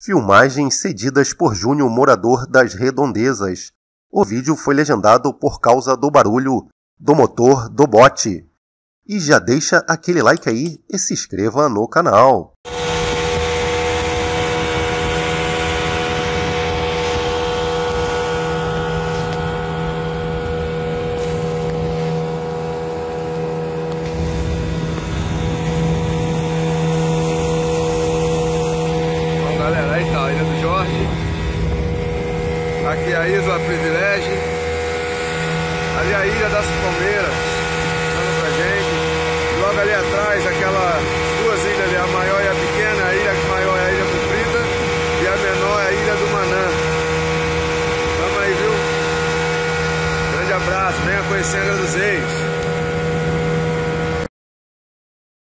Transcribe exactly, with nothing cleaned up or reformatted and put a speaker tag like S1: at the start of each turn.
S1: Filmagens cedidas por Júnior, morador das Redondezas. O vídeo foi legendado por causa do barulho do motor do bote. E já deixa aquele like aí e se inscreva no canal.
S2: Galera, aí tá a Ilha do Jorge. Aqui é a Isla Privilégio. Ali a Ilha das Palmeiras, dando pra gente. E logo ali atrás aquela